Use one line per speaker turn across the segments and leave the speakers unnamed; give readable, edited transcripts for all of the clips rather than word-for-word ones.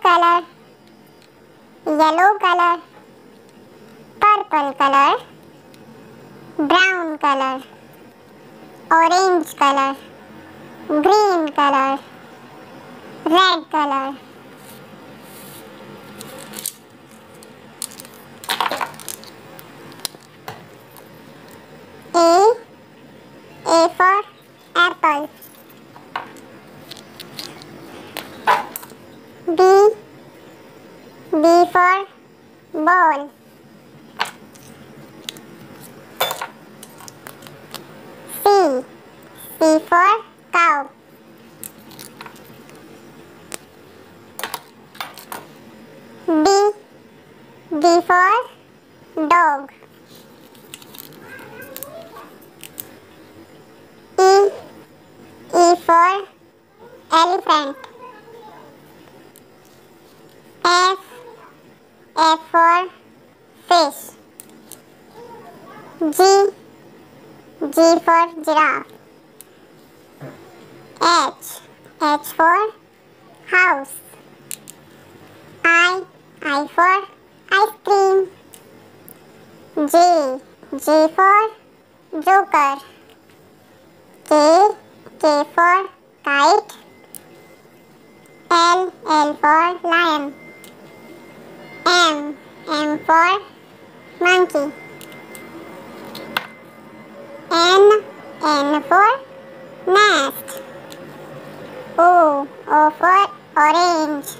color, yellow color, purple color, brown color, orange color, green color, red color. A for apple. B for ball. C for cow. D for dog. E for elephant. F for fish. G for giraffe. H for house. I for ice cream. J for joker. K for kite. L for lion. M for monkey. N for nest. O for orange.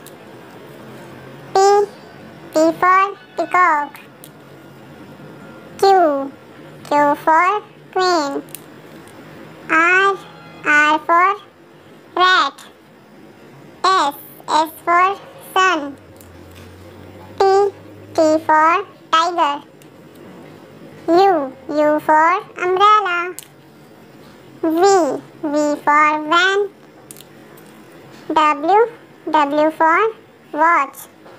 P for peacock. Q for queen. R for rat. S for sun. T for tiger. U for umbrella. V for van. W for watch.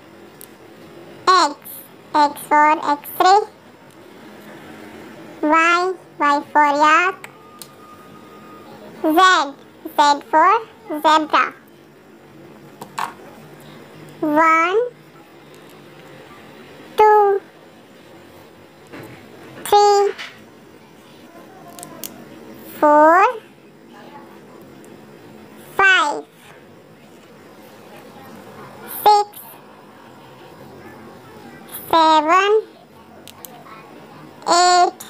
X for X-ray. Y for yak. Z for zebra. 1 2 3 4 5 6 7 8